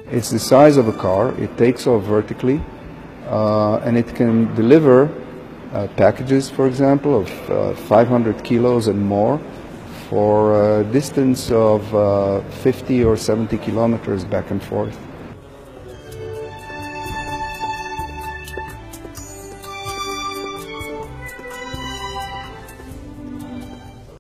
It's the size of a car. It takes off vertically, and it can deliver packages, for example, of 500 kilos and more for a distance of 50 or 70 kilometers back and forth.